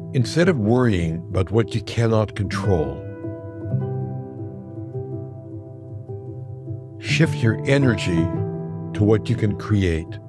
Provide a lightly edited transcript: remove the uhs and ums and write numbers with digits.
Instead of worrying about what you cannot control, shift your energy to what you can create.